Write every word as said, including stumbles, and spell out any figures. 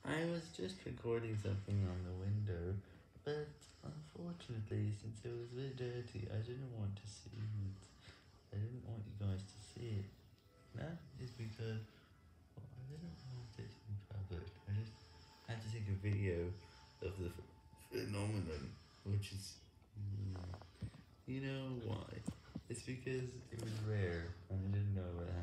I was just recording something on the window, but unfortunately, since it was a bit dirty, I didn't want to see it. I didn't want you guys to see it. That is because, well, I didn't want it in public. I just had to take a video of the ph- phenomenon, which is, mm, you know why? It's because it was rare, and I didn't know what happened.